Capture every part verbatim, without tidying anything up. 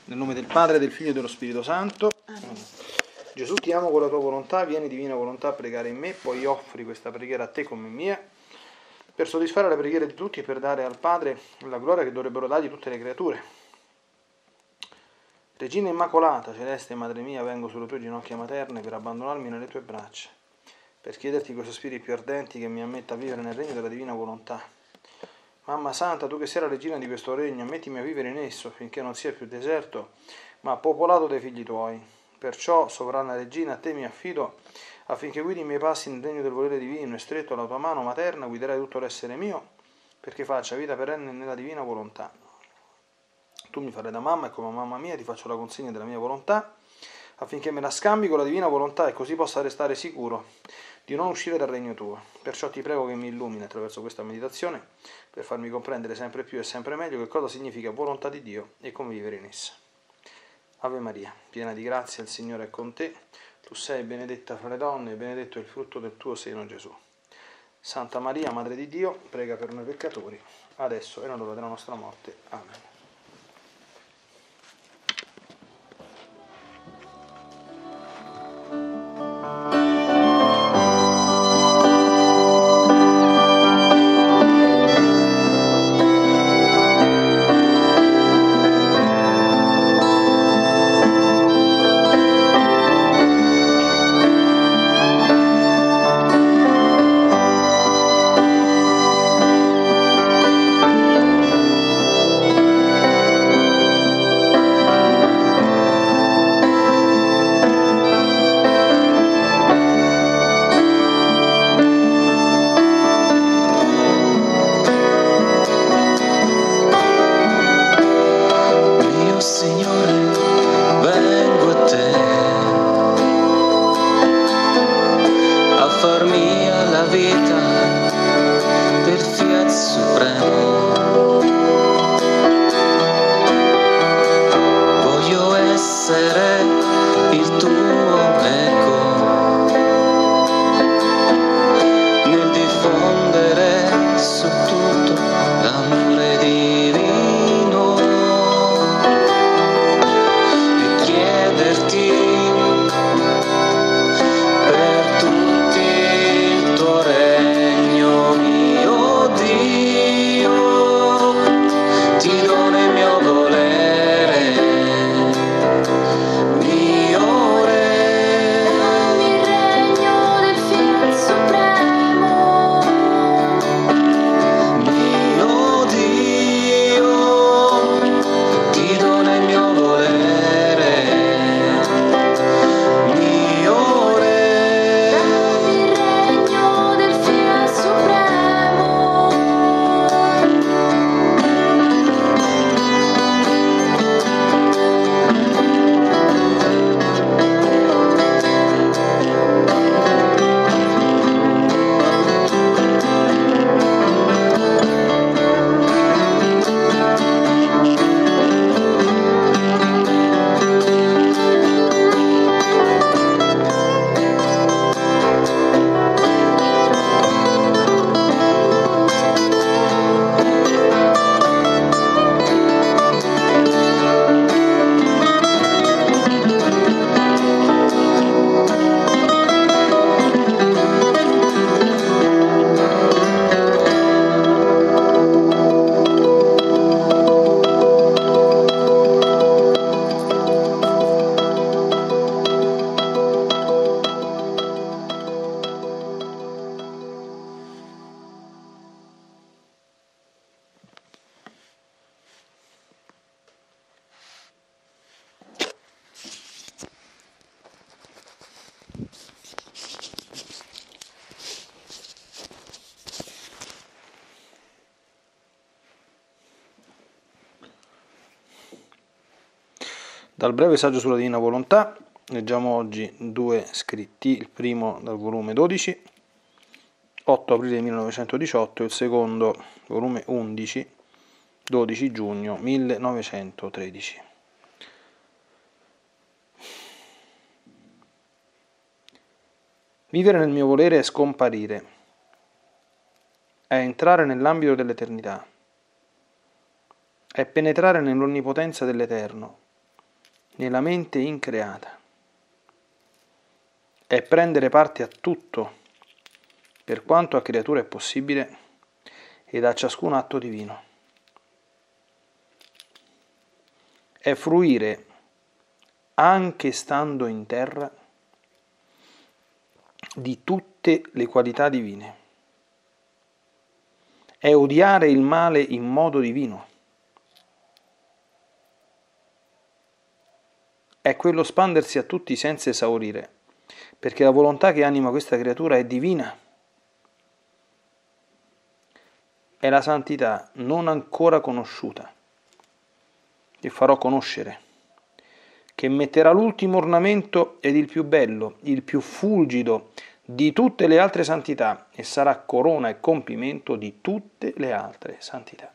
Nel nome del Padre, del Figlio e dello Spirito Santo. Amen. Gesù, ti amo con la tua volontà, vieni divina volontà a pregare in me, poi offri questa preghiera a te come mia, per soddisfare le preghiere di tutti e per dare al Padre la gloria che dovrebbero dargli tutte le creature. Regina Immacolata, celeste Madre mia, vengo sulle tue ginocchia materne per abbandonarmi nelle tue braccia, per chiederti con i sospiri più ardenti che mi ammetta a vivere nel regno della divina volontà. Mamma Santa, tu che sei la regina di questo regno, ammettimi a vivere in esso finché non sia più deserto, ma popolato dai figli tuoi. Perciò, sovrana regina, a te mi affido, affinché guidi i miei passi nel regno del volere divino e stretto alla tua mano materna guiderai tutto l'essere mio, perché faccia vita perenne nella divina volontà. Tu mi farai da mamma e come mamma mia ti faccio la consegna della mia volontà, affinché me la scambi con la divina volontà e così possa restare sicuro di non uscire dal regno tuo. Perciò ti prego che mi illumini attraverso questa meditazione per farmi comprendere sempre più e sempre meglio che cosa significa volontà di Dio e come vivere in essa. Ave Maria, piena di grazia, il Signore è con te. Tu sei benedetta fra le donne e benedetto è il frutto del tuo seno, Gesù. Santa Maria, Madre di Dio, prega per noi peccatori, adesso e nell'ora della nostra morte. Amen. Dal breve saggio sulla Divina Volontà, leggiamo oggi due scritti, il primo dal volume dodici, otto aprile millenovecentodiciotto, e il secondo, volume undici, dodici giugno millenovecentotredici. Vivere nel mio volere è scomparire, è entrare nell'ambito dell'eternità, è penetrare nell'onnipotenza dell'Eterno, nella mente increata. È prendere parte a tutto, per quanto a creatura è possibile, ed a ciascun atto divino. È fruire, anche stando in terra, di tutte le qualità divine. È odiare il male in modo divino. È quello spandersi a tutti senza esaurire, perché la volontà che anima questa creatura è divina. È la santità non ancora conosciuta, che farò conoscere, che metterà l'ultimo ornamento ed il più bello, il più fulgido di tutte le altre santità, e sarà corona e compimento di tutte le altre santità.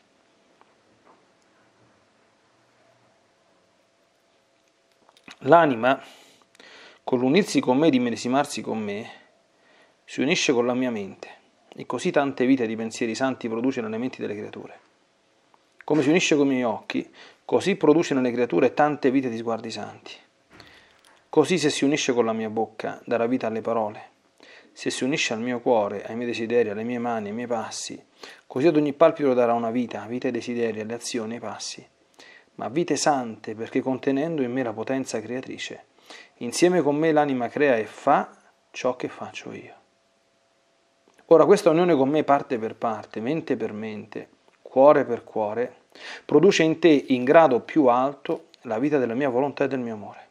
L'anima, con l'unirsi con me e di medesimarsi con me, si unisce con la mia mente, e così tante vite di pensieri santi produce nelle menti delle creature. Come si unisce con i miei occhi, così produce nelle creature tante vite di sguardi santi. Così, se si unisce con la mia bocca, darà vita alle parole. Se si unisce al mio cuore, ai miei desideri, alle mie mani, ai miei passi, così ad ogni palpito darà una vita, vita ai desideri, alle azioni, ai passi, ma vite sante, perché contenendo in me la potenza creatrice, insieme con me l'anima crea e fa ciò che faccio io. Ora, questa unione con me parte per parte, mente per mente, cuore per cuore, produce in te in grado più alto la vita della mia volontà e del mio amore.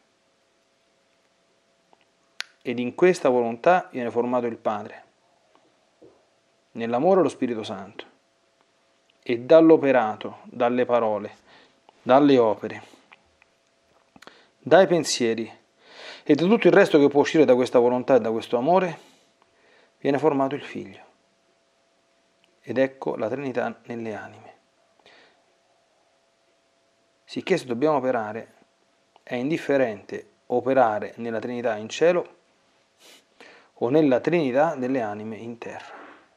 Ed in questa volontà viene formato il Padre, nell'amore lo Spirito Santo, e dall'operato, dalle parole, dalle opere, dai pensieri e da tutto il resto che può uscire da questa volontà e da questo amore, viene formato il Figlio. Ed ecco la Trinità nelle anime. Sicché se dobbiamo operare, è indifferente operare nella Trinità in cielo o nella Trinità delle anime in terra.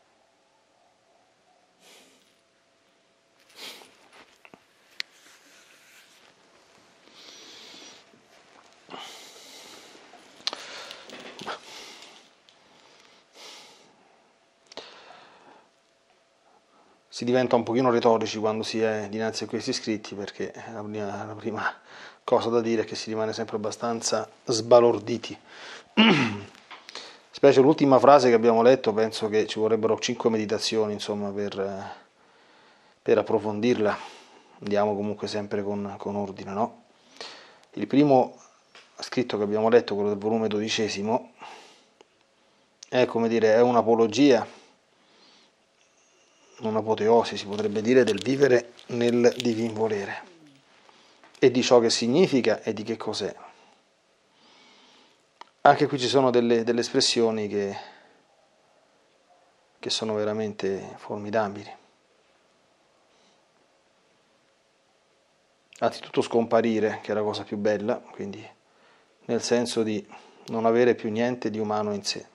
Si diventa un pochino retorici quando si è dinanzi a questi scritti, perché la prima, la prima cosa da dire è che si rimane sempre abbastanza sbalorditi. Specie l'ultima frase che abbiamo letto, penso che ci vorrebbero cinque meditazioni, insomma, per, per approfondirla. Andiamo comunque sempre con, con ordine, no? Il primo scritto che abbiamo letto, quello del volume dodicesimo, è, come dire, è un'apologia, un'apoteosi, si potrebbe dire, del vivere nel divin volere e di ciò che significa e di che cos'è. Anche qui ci sono delle, delle espressioni che, che sono veramente formidabili. Anzitutto scomparire, che è la cosa più bella, quindi nel senso di non avere più niente di umano in sé.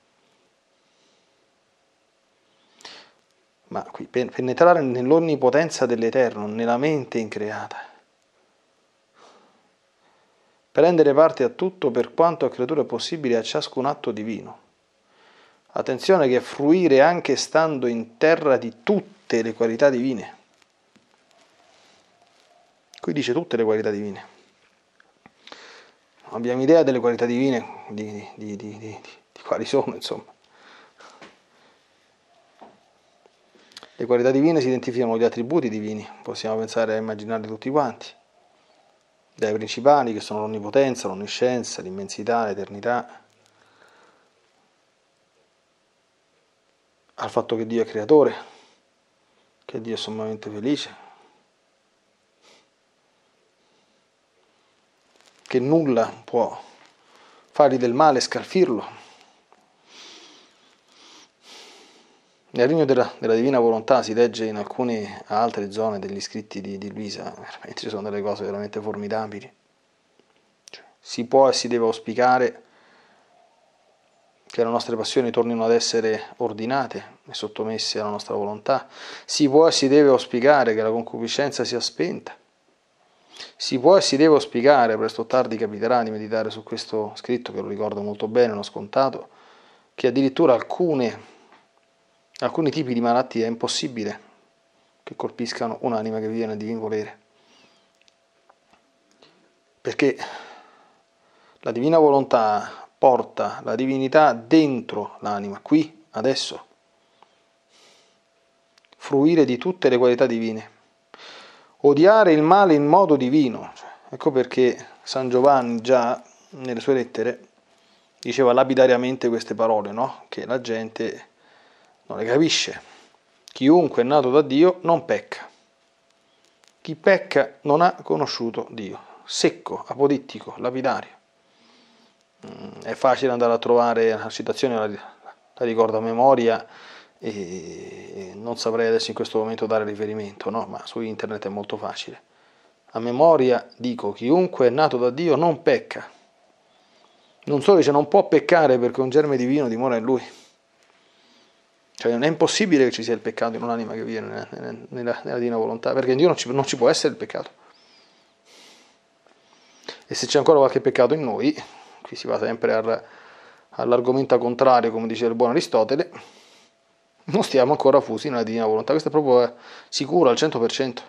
Ma qui penetrare nell'onnipotenza dell'Eterno, nella mente increata. Prendere parte a tutto per quanto a creatura è possibile a ciascun atto divino. Attenzione che è fruire anche stando in terra di tutte le qualità divine. Qui dice tutte le qualità divine. Non abbiamo idea delle qualità divine, di, di, di, di, di, di quali sono, insomma. Le qualità divine si identificano con gli attributi divini, possiamo pensare a immaginarli tutti quanti, dai principali che sono l'onnipotenza, l'onniscienza, l'immensità, l'eternità, al fatto che Dio è creatore, che Dio è sommamente felice, che nulla può fargli del male, scalfirlo. Nel regno della, della divina volontà si legge in alcune altre zone degli scritti di, di Luisa, veramente ci sono delle cose veramente formidabili. Cioè, si può e si deve auspicare che le nostre passioni tornino ad essere ordinate e sottomesse alla nostra volontà. Si può e si deve auspicare che la concupiscenza sia spenta. Si può e si deve spiegare, presto o tardi capiterà di meditare su questo scritto, che lo ricordo molto bene, l'ho scontato, che addirittura alcune, alcuni tipi di malattie è impossibile che colpiscano un'anima che vive nel divino volere. Perché la divina volontà porta la divinità dentro l'anima, qui, adesso. Fruire di tutte le qualità divine. Odiare il male in modo divino. Ecco perché San Giovanni già nelle sue lettere diceva lapidariamente queste parole, no? Che la gente non le capisce. Chiunque è nato da Dio non pecca. Chi pecca non ha conosciuto Dio. Secco, apodittico, lapidario. È facile andare a trovare la citazione, la, la ricordo a memoria e non saprei adesso in questo momento dare riferimento, no? Ma su internet è molto facile. A memoria dico: chiunque è nato da Dio non pecca. Non solo dice non può peccare perché un germe divino dimora in lui. Cioè non è impossibile che ci sia il peccato in un'anima che vive nella, nella, nella divina volontà, perché in Dio non ci, non ci può essere il peccato. E se c'è ancora qualche peccato in noi, qui si va sempre al, all'argomento contrario, come dice il buon Aristotele, non stiamo ancora fusi nella divina volontà. Questo è proprio sicuro al cento per cento.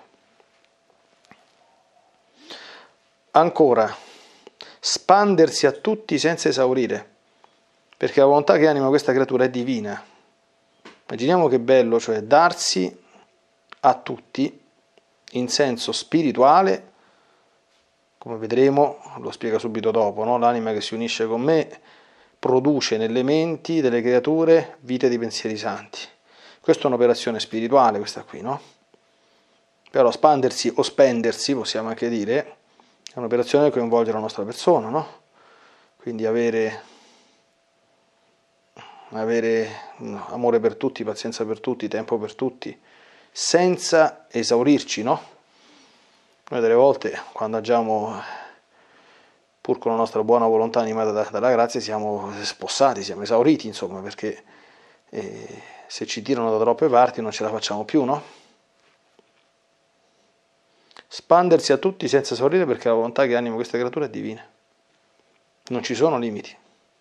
Ancora, spandersi a tutti senza esaurire, perché la volontà che anima questa creatura è divina. Immaginiamo che bello, cioè darsi a tutti in senso spirituale, come vedremo, lo spiega subito dopo, no? L'anima che si unisce con me produce nelle menti delle creature vite di pensieri santi. Questa è un'operazione spirituale, questa qui, no? Però spandersi o spendersi, possiamo anche dire, è un'operazione che coinvolge la nostra persona, no? Quindi avere, avere amore per tutti, pazienza per tutti, tempo per tutti, senza esaurirci, no? Noi delle volte, quando agiamo pur con la nostra buona volontà animata da, dalla grazia, siamo spossati, siamo esauriti, insomma, perché eh, se ci tirano da troppe parti non ce la facciamo più, no? Spandersi a tutti senza esaurire, perché la volontà che anima questa creatura è divina. Non ci sono limiti.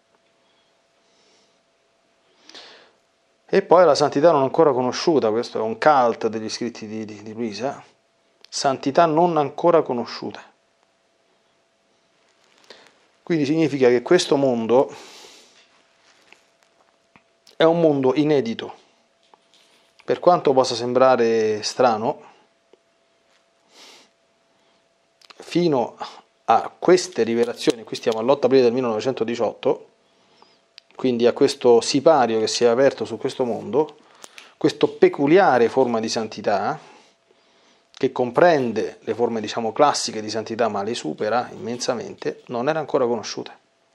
E poi la santità non ancora conosciuta, questo è un cult degli scritti di, di, di Luisa, santità non ancora conosciuta. Quindi significa che questo mondo è un mondo inedito. Per quanto possa sembrare strano, fino a queste rivelazioni, qui stiamo all'otto aprile del millenovecentodiciotto, quindi a questo sipario che si è aperto su questo mondo, questa peculiare forma di santità, che comprende le forme, diciamo, classiche di santità, ma le supera immensamente, non era ancora conosciuta.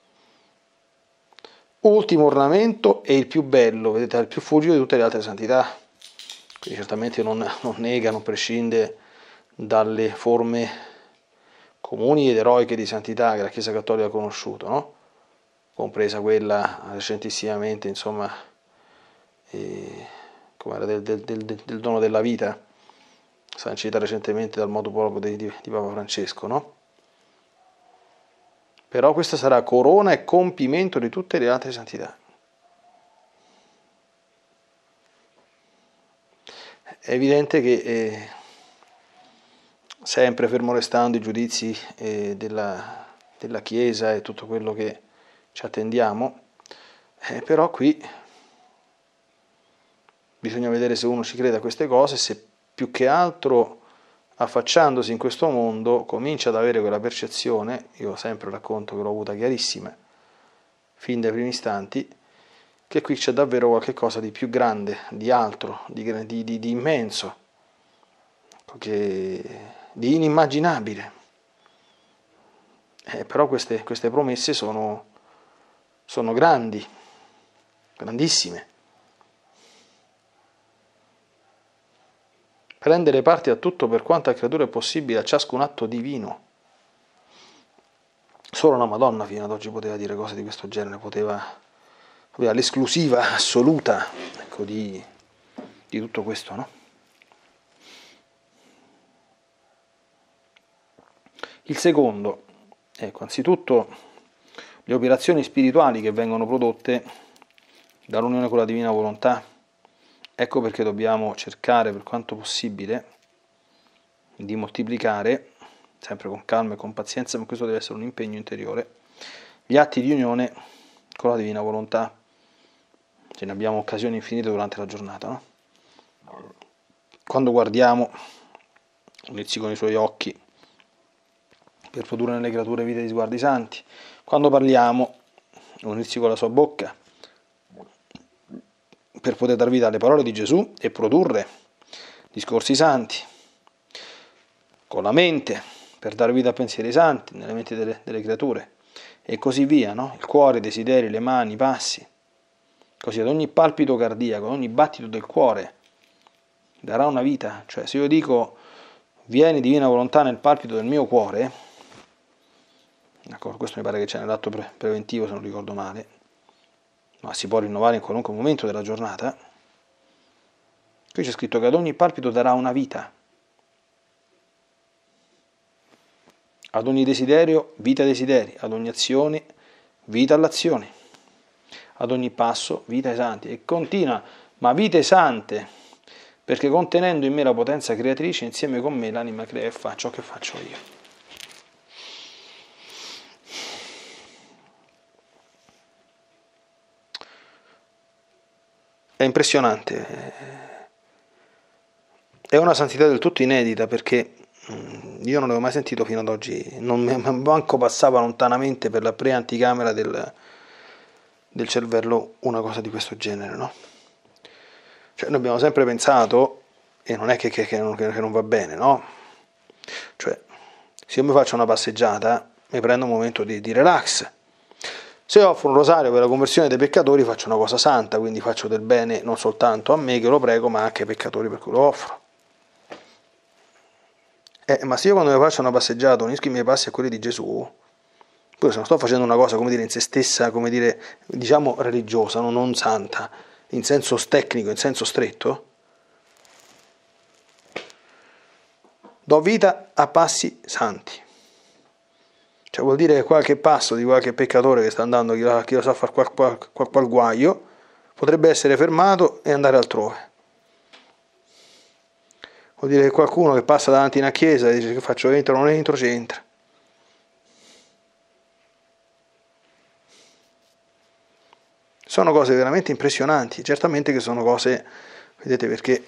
Ultimo ornamento e il più bello, vedete, il più fulgido di tutte le altre santità. Quindi certamente non, non nega, non prescinde dalle forme comuni ed eroiche di santità che la Chiesa Cattolica ha conosciuto, no? Compresa quella recentissimamente, insomma, eh, come era del, del, del, del dono della vita, sancita recentemente dal modo proprio di, di, di Papa Francesco, no? Però questa sarà corona e compimento di tutte le altre santità. È evidente che eh, sempre fermo restando i giudizi eh, della, della Chiesa e tutto quello che ci attendiamo, eh, però qui bisogna vedere se uno ci crede a queste cose, se più che altro affacciandosi in questo mondo comincia ad avere quella percezione, io sempre racconto che l'ho avuta chiarissima, fin dai primi istanti, che qui c'è davvero qualche cosa di più grande, di altro, di, di, di, di immenso, che, di inimmaginabile. Eh, però queste, queste promesse sono, sono grandi, grandissime. Prendere parte a tutto per quanto a creatura è possibile, a ciascun atto divino. Solo la Madonna fino ad oggi poteva dire cose di questo genere, poteva, aveva l'esclusiva assoluta, ecco, di, di tutto questo, no? Il secondo, ecco, anzitutto le operazioni spirituali che vengono prodotte dall'unione con la divina volontà. Ecco perché dobbiamo cercare per quanto possibile di moltiplicare, sempre con calma e con pazienza, ma questo deve essere un impegno interiore, gli atti di unione con la divina volontà. Ce ne abbiamo occasioni infinite durante la giornata, no? Quando guardiamo, unirsi con i suoi occhi per produrre nelle creature vite di sguardi santi. Quando parliamo, unirsi con la sua bocca per poter dar vita alle parole di Gesù e produrre discorsi santi. Con la mente, per dar vita a pensieri santi nelle menti delle, delle creature. E così via, no? Il cuore, i desideri, le mani, i passi. Così ad ogni palpito cardiaco, ad ogni battito del cuore darà una vita. Cioè se io dico vieni divina volontà nel palpito del mio cuore, d'accordo, questo mi pare che c'è nell'atto pre- preventivo se non ricordo male, ma si può rinnovare in qualunque momento della giornata, qui c'è scritto che ad ogni palpito darà una vita. Ad ogni desiderio, vita ai desideri, ad ogni azione, vita all'azione, ad ogni passo, vita ai santi. E continua, ma vite sante, perché contenendo in me la potenza creatrice, insieme con me l'anima crea e fa ciò che faccio io. È impressionante, è una santità del tutto inedita, perché io non l'avevo mai sentito fino ad oggi, non mi manco passava lontanamente per la pre-anticamera del, del cervello una cosa di questo genere, no? Cioè noi abbiamo sempre pensato, e non è che, che, che, non, che non va bene, no? Cioè, se io mi faccio una passeggiata, mi prendo un momento di, di relax. Se offro un rosario per la conversione dei peccatori, faccio una cosa santa, quindi faccio del bene non soltanto a me che lo prego, ma anche ai peccatori per cui lo offro. Eh, ma se io quando mi faccio una passeggiata unisco i miei passi a quelli di Gesù, pure se non sto facendo una cosa, come dire, in se stessa, come dire, diciamo religiosa, no? Non santa, in senso tecnico, in senso stretto, do vita a passi santi. Cioè vuol dire che qualche passo di qualche peccatore che sta andando, chi lo, chi lo sa fare qual, qual, qual, qual guaio, potrebbe essere fermato e andare altrove. Vuol dire che qualcuno che passa davanti a una chiesa e dice che faccio, entro, non entro, c'entra. Sono cose veramente impressionanti, certamente che sono cose, vedete, perché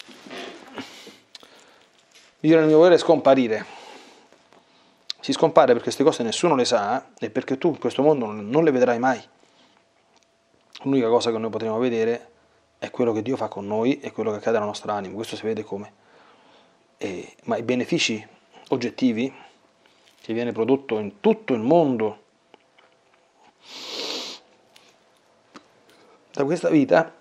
vivere nel mio volere è scomparire. Si scompare perché queste cose nessuno le sa e perché tu in questo mondo non le vedrai mai. L'unica cosa che noi potremo vedere è quello che Dio fa con noi e quello che accade alla nostra anima. Questo si vede come. E, ma i benefici oggettivi che viene prodotto in tutto il mondo da questa vita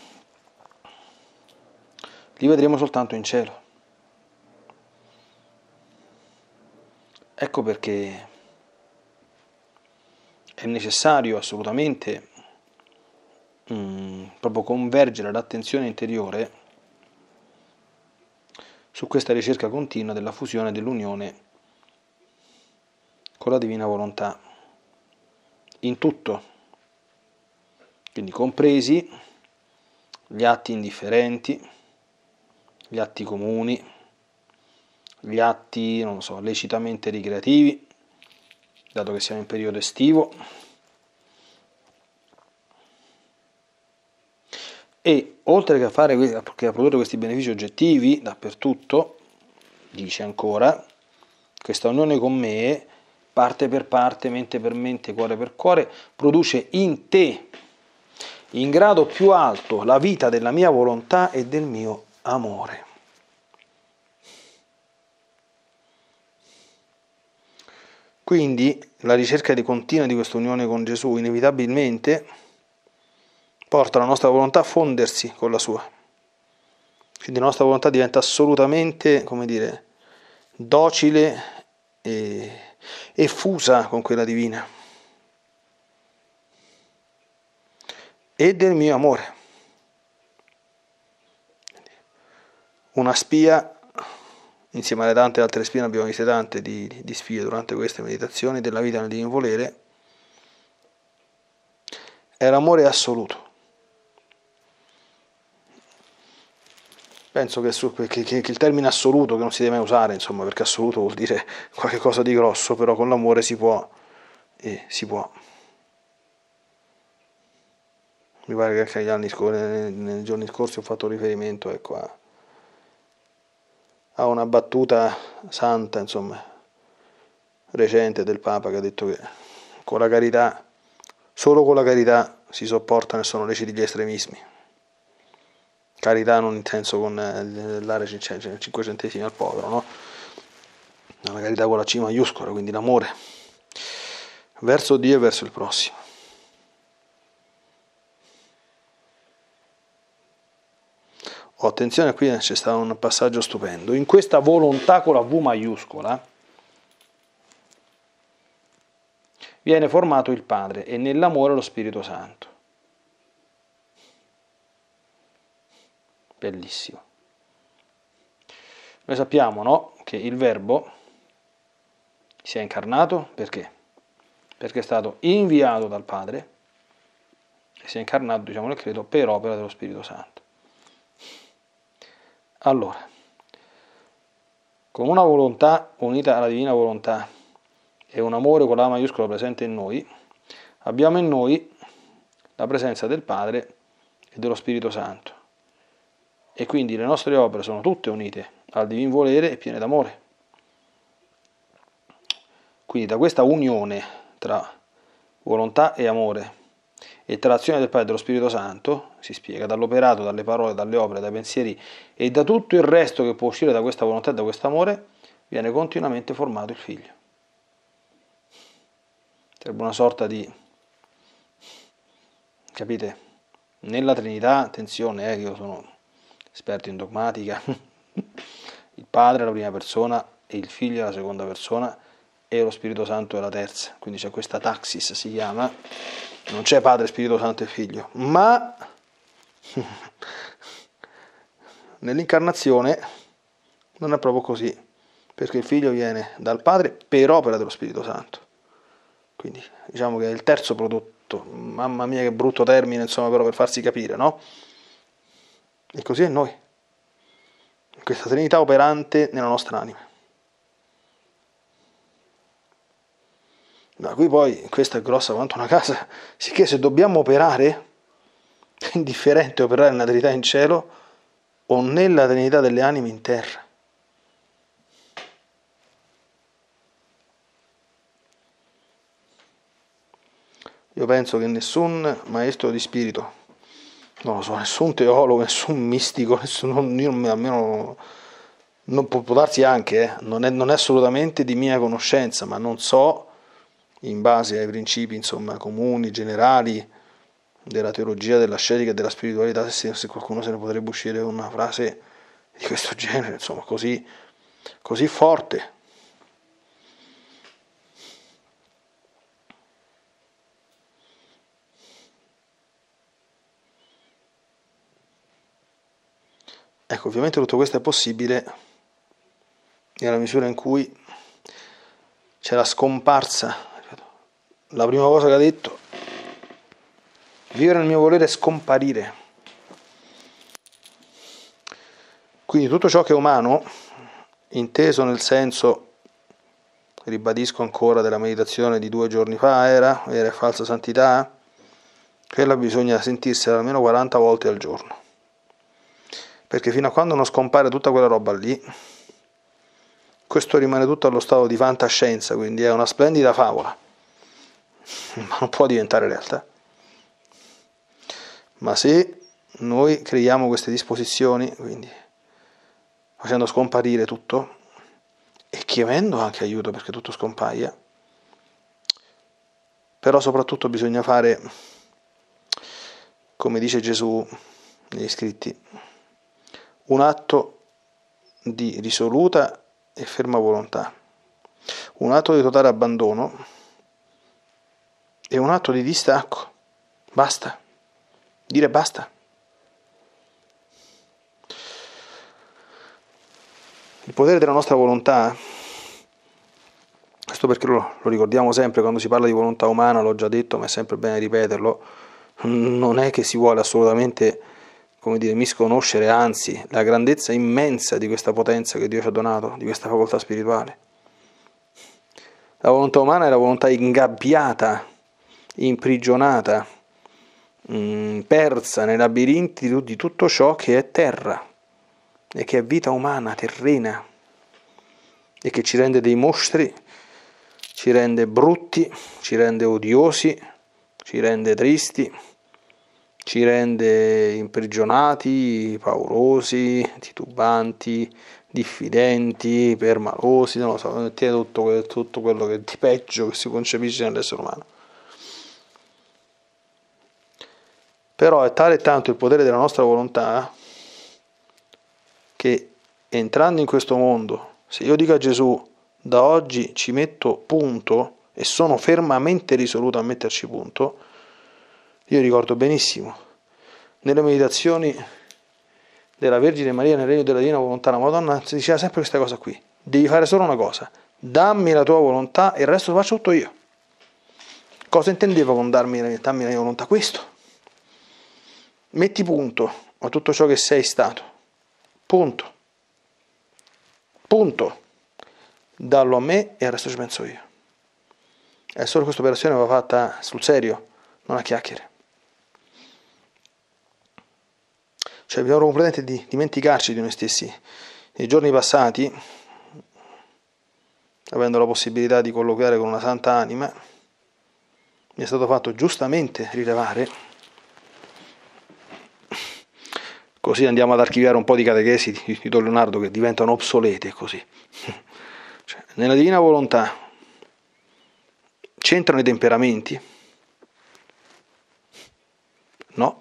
li vedremo soltanto in cielo. Ecco perché è necessario assolutamente mh, proprio convergere l'attenzione interiore su questa ricerca continua della fusione e dell'unione con la divina volontà, in tutto, quindi compresi gli atti indifferenti, gli atti comuni, gli atti, non so, lecitamente ricreativi, dato che siamo in periodo estivo, e oltre che a, fare, che a produrre questi benefici oggettivi dappertutto, dice ancora, questa unione con me, parte per parte, mente per mente, cuore per cuore, produce in te, in grado più alto, la vita della mia volontà e del mio amore. Quindi la ricerca di continua di questa unione con Gesù inevitabilmente porta la nostra volontà a fondersi con la sua. Quindi la nostra volontà diventa assolutamente, come dire, docile e, e fusa con quella divina. E del mio amore. Una spia insieme alle tante altre spie, abbiamo viste tante di, di spie durante queste meditazioni della vita nel divino volere, è l'amore assoluto. Penso che, su, che, che, che il termine assoluto, che non si deve mai usare, insomma, perché assoluto vuol dire qualcosa di grosso, però con l'amore si può, eh, si può. Mi pare che anche negli anni scorsi, nei giorni scorsi ho fatto riferimento, ecco, a, a una battuta santa, insomma, recente del Papa, che ha detto che con la carità, solo con la carità si sopportano e sono leciti gli estremismi. Carità non in senso con dare cinque centesimi al povero, no? La carità con la C maiuscola, quindi l'amore verso Dio e verso il prossimo. Oh, attenzione, qui c'è stato un passaggio stupendo. In questa volontà con la V maiuscola viene formato il Padre e nell'amore lo Spirito Santo. Bellissimo. Noi sappiamo, no, che il Verbo si è incarnato perché? Perché è stato inviato dal Padre e si è incarnato, diciamo nel credo, per opera dello Spirito Santo. Allora, con una volontà unita alla divina volontà e un amore con la maiuscola presente in noi, abbiamo in noi la presenza del Padre e dello Spirito Santo. E quindi le nostre opere sono tutte unite al divin volere e piene d'amore. Quindi da questa unione tra volontà e amore e tra l'azione del Padre e dello Spirito Santo, si spiega, dall'operato, dalle parole, dalle opere, dai pensieri e da tutto il resto che può uscire da questa volontà e da questo amore, viene continuamente formato il Figlio. Sarebbe una sorta di, capite, nella Trinità, attenzione, eh, io sono esperto in dogmatica, il Padre è la prima persona e il Figlio è la seconda persona e lo Spirito Santo è la terza, quindi c'è questa taxis, si chiama, non c'è Padre, Spirito Santo e Figlio, ma nell'incarnazione non è proprio così, perché il Figlio viene dal Padre per opera dello Spirito Santo, quindi diciamo che è il terzo prodotto, mamma mia che brutto termine, insomma, però per farsi capire, no? E così è noi, questa Trinità operante nella nostra anima. Da qui poi, questa è grossa quanto una casa, sicché se dobbiamo operare, è indifferente operare nella Trinità in cielo o nella Trinità delle anime in terra. Io penso che nessun maestro di spirito, non lo so, nessun teologo, nessun mistico, nessun, io almeno non può, può darsi anche, eh, non, è, non è assolutamente di mia conoscenza, ma non so, in base ai principi insomma comuni, generali della teologia, dell'ascetica e della spiritualità, se, se qualcuno se ne potrebbe uscire una frase di questo genere, insomma, così, così forte. Ecco, ovviamente tutto questo è possibile nella misura in cui c'è la scomparsa. La prima cosa che ha detto, vivere nel mio volere è scomparire. Quindi tutto ciò che è umano, inteso nel senso, ribadisco ancora, della meditazione di due giorni fa, era, era falsa santità, quella bisogna sentirsela almeno quaranta volte al giorno. Perché fino a quando non scompare tutta quella roba lì, questo rimane tutto allo stato di fantascienza, quindi è una splendida favola, ma non può diventare realtà. Ma se noi creiamo queste disposizioni, quindi facendo scomparire tutto e chiedendo anche aiuto perché tutto scompaia, però soprattutto bisogna fare, come dice Gesù negli scritti, un atto di risoluta e ferma volontà, un atto di totale abbandono e un atto di distacco. Basta, dire basta. Il potere della nostra volontà, questo perché lo, lo ricordiamo sempre quando si parla di volontà umana, l'ho già detto ma è sempre bene ripeterlo, non è che si vuole assolutamente, come dire, misconoscere, anzi, la grandezza immensa di questa potenza che Dio ci ha donato, di questa facoltà spirituale. La volontà umana è la volontà ingabbiata, imprigionata, mh, persa nei labirinti di tutto ciò che è terra e che è vita umana, terrena, e che ci rende dei mostri, ci rende brutti, ci rende odiosi, ci rende tristi, ci rende imprigionati, paurosi, titubanti, diffidenti, permalosi, non lo so, tiene tutto, tutto quello che di peggio che si concepisce nell'essere umano. Però è tale e tanto il potere della nostra volontà che entrando in questo mondo, se io dico a Gesù da oggi ci metto punto e sono fermamente risoluto a metterci punto, io ricordo benissimo nelle meditazioni della Vergine Maria nel regno della Divina Volontà, la Madonna si diceva sempre questa cosa qui: devi fare solo una cosa, dammi la tua volontà e il resto lo faccio tutto io. Cosa intendeva con darmi, dammi la mia volontà? Questo: metti punto a tutto ciò che sei stato, punto, punto, dallo a me e il resto ci penso io. E solo questa operazione va fatta sul serio, non a chiacchiere. Cioè dobbiamo completamente di dimenticarci di noi stessi. Nei giorni passati, avendo la possibilità di colloquiare con una santa anima, mi è stato fatto giustamente rilevare, così andiamo ad archiviare un po' di catechesi di, di Don Leonardo che diventano obsolete così. Cioè, nella Divina Volontà c'entrano i temperamenti? No.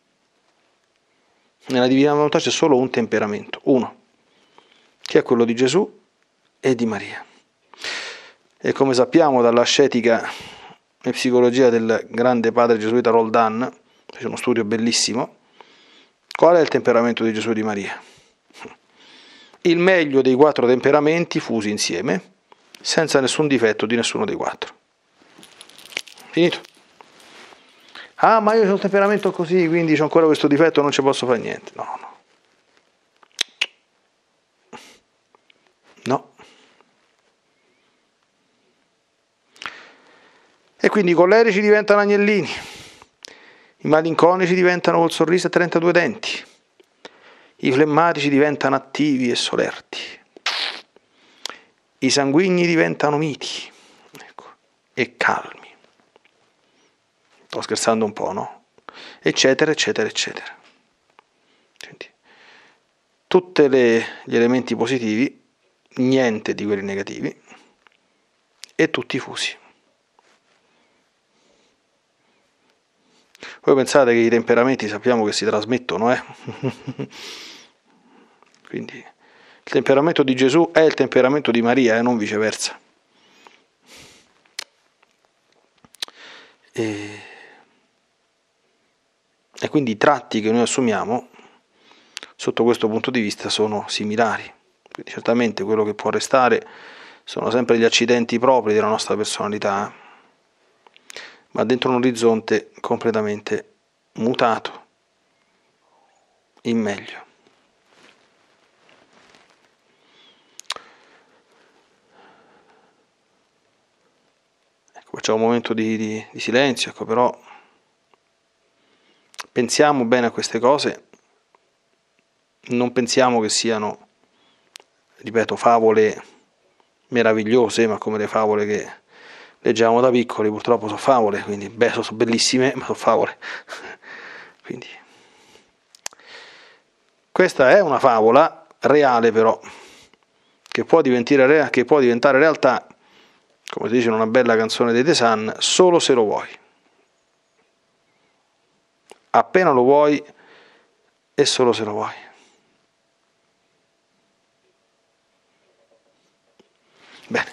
Nella Divina Volontà c'è solo un temperamento, uno, che è quello di Gesù e di Maria. E come sappiamo dall'ascetica e psicologia del grande padre gesuita Roldan, c'è uno studio bellissimo, qual è il temperamento di Gesù e di Maria? Il meglio dei quattro temperamenti fusi insieme, senza nessun difetto di nessuno dei quattro. Finito. Ah, ma io ho un temperamento così, quindi ho ancora questo difetto, non ci posso fare niente. No, no. No. E quindi i collerici diventano agnellini, i malinconici diventano col sorriso a trentadue denti, i flemmatici diventano attivi e solerti, i sanguigni diventano miti, ecco, e calmi. Sto scherzando un po', no? Eccetera, eccetera, eccetera. Quindi, tutti gli elementi positivi, niente di quelli negativi, e tutti fusi. Voi pensate che i temperamenti sappiamo che si trasmettono, eh? Quindi il temperamento di Gesù è il temperamento di Maria e non viceversa. E, e quindi i tratti che noi assumiamo sotto questo punto di vista sono similari. Quindi certamente quello che può restare sono sempre gli accidenti propri della nostra personalità, ma dentro un orizzonte completamente mutato in meglio. Ecco, facciamo un momento di, di, di silenzio, ecco, però pensiamo bene a queste cose, non pensiamo che siano, ripeto, favole meravigliose, ma come le favole che leggiamo da piccoli, purtroppo sono favole, quindi beh, sono bellissime, ma sono favole. Quindi questa è una favola reale, però, che può diventare, che può diventare realtà, come si dice in una bella canzone dei The Sun, solo se lo vuoi. Appena lo vuoi e solo se lo vuoi. Bene.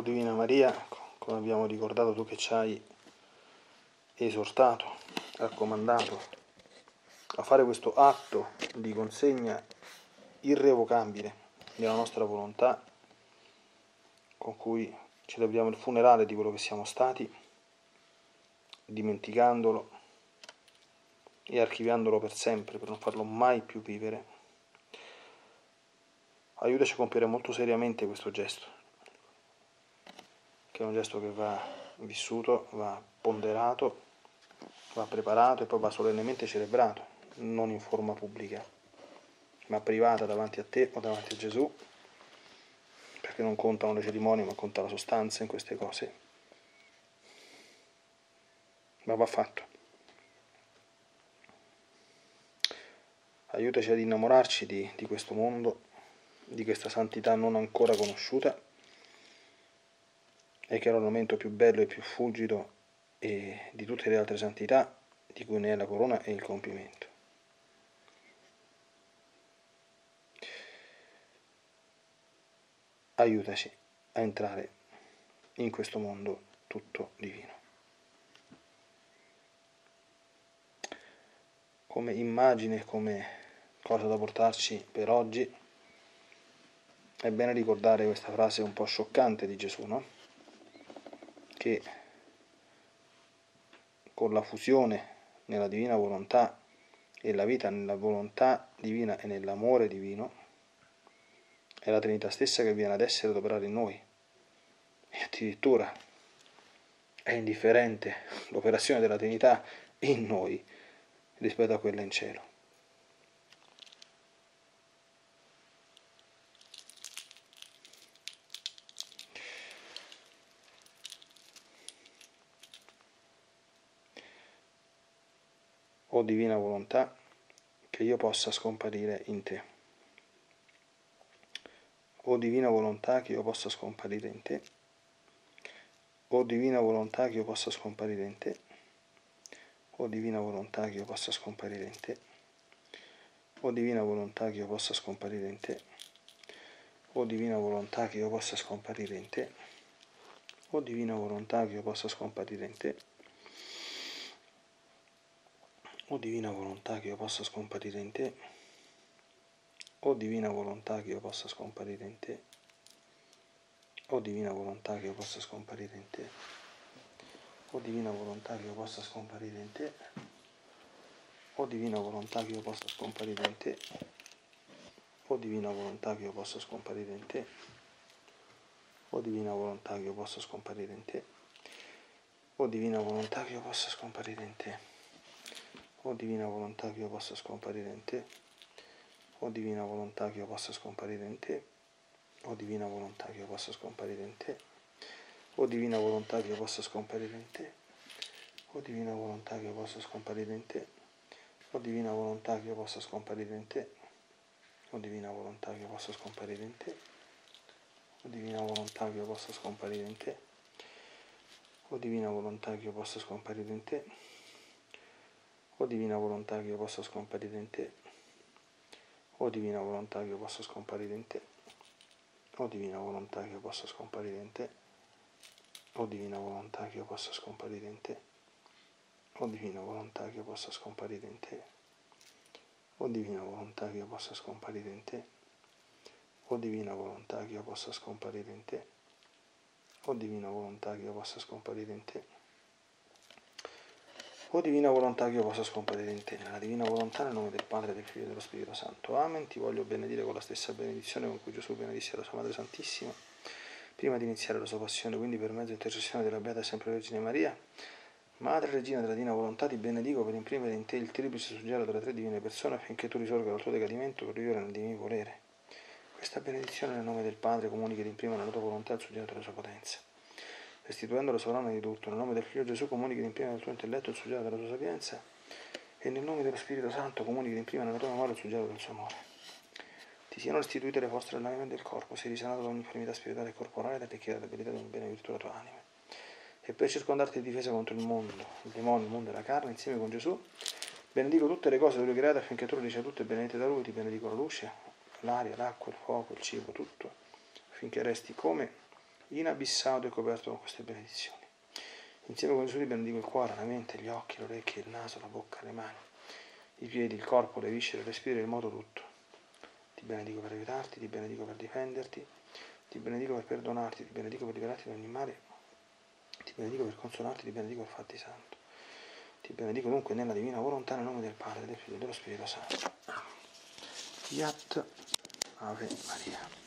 Divina Maria, come abbiamo ricordato, tu che ci hai esortato, raccomandato a fare questo atto di consegna irrevocabile della nostra volontà, con cui celebriamo il funerale di quello che siamo stati, dimenticandolo e archiviandolo per sempre, per non farlo mai più vivere. Aiutaci a compiere molto seriamente questo gesto, che è un gesto che va vissuto, va ponderato, va preparato e poi va solennemente celebrato, non in forma pubblica, ma privata davanti a te o davanti a Gesù, perché non contano le cerimonie, ma conta la sostanza in queste cose. Ma va fatto. Aiutaci ad innamorarci di, di questo mondo, di questa santità non ancora conosciuta, e che è l'ornamento più bello e più fulgido e di tutte le altre santità, di cui ne è la corona e il compimento. Aiutaci a entrare in questo mondo tutto divino. Come immagine, come cosa da portarci per oggi, è bene ricordare questa frase un po' scioccante di Gesù, no? Che con la fusione nella divina volontà e la vita nella volontà divina e nell'amore divino, è la Trinità stessa che viene ad essere ad operare in noi. E addirittura è indifferente l'operazione della Trinità in noi rispetto a quella in cielo. O divina volontà, che io possa scomparire in te. O divina volontà, che io possa scomparire in te. O divina volontà, che io possa scomparire in te. O divina volontà, che io possa scomparire in te. O divina volontà, che io possa scomparire in te. O divina volontà, che io possa scomparire in te. O divina volontà, che io possa scomparire in te. O divina volontà, che io possa scomparire in te. O divina volontà, che io possa scomparire in te. O divina volontà, che io possa scomparire in te. O divina volontà, che io possa scomparire in te. O divina volontà, che io possa scomparire in te. O divina volontà, che io possa scomparire in te. O divina volontà, che io possa scomparire in te. O divina volontà, che io possa scomparire in te. O divina volontà, che io possa scomparire in te. O divina volontà, che io possa scomparire in te. O divina volontà, che io possa scomparire in te. O divina volontà, che io possa scomparire in te. O divina volontà, che io possa scomparire in te. O divina volontà, che io possa scomparire in te. O divina volontà, che io possa scomparire in te. O divina volontà, che io possa scomparire in te. O divina volontà, che io possa scomparire in te. O divina volontà, che io possa scomparire in te. O divina volontà, che io possa scomparire in te. O divina volontà, che io possa scomparire in te. O divina volontà, che io possa scomparire in te. O divina volontà, che io possa scomparire in te. O divina volontà, che io possa scomparire in te. O divina volontà, che io possa scomparire in te. O divina volontà, che io possa scomparire in te. O divina volontà, che io possa scomparire in te. Nella divina volontà, nel nome del Padre, del Figlio e dello Spirito Santo. Amen. Ti voglio benedire con la stessa benedizione con cui Gesù benedisse la sua Madre Santissima, prima di iniziare la sua passione. Quindi, per mezzo e intercessione della Beata e sempre Vergine Maria, Madre Regina della Divina Volontà, ti benedico per imprimere in te il triplice suggello delle tre divine persone, affinché tu risolga il tuo decadimento per vivere nel divino volere. Questa benedizione nel nome del Padre comunica ed imprima nella tua volontà il suggello della sua potenza. Restituendo la sovrana di tutto, nel nome del Figlio Gesù comunica ed imprima nel tuo intelletto il suggello della tua sapienza, e nel nome dello Spirito Santo comunica ed imprima nella tua memoria il suggello del suo amore. Ti siano restituite le forze dell'anima e del corpo, sei risanato da ogni infermità spirituale e corporale, da te chiede l'abilità di un bene virtù la tua anima. E per circondarti di difesa contro il mondo, il demonio, il mondo e la carne, insieme con Gesù, benedico tutte le cose da lui create affinché tu le riceva tutte benedette da lui, ti benedico la luce, l'aria, l'acqua, il fuoco, il cibo, tutto, affinché resti come inabissato e coperto con queste benedizioni. Insieme con Gesù ti benedico il cuore, la mente, gli occhi, le orecchie, il naso, la bocca, le mani, i piedi, il corpo, le viscere, il respiro, il modo tutto. Ti benedico per aiutarti, ti benedico per difenderti, ti benedico per perdonarti, ti benedico per liberarti da ogni male, ti benedico per consolarti, ti benedico per farti santo. Ti benedico dunque nella divina volontà, nel nome del Padre, del Figlio e dello Spirito Santo. Fiat Ave Maria.